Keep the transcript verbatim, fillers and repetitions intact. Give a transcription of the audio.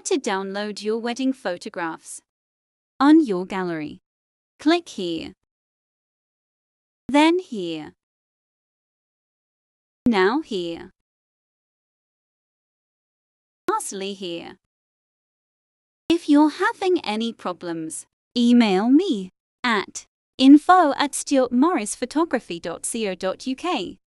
to download your wedding photographs. On your gallery, click here. Then here. Now here. Lastly here. If you're having any problems, email me at info at stuart morris photography dot co dot uk.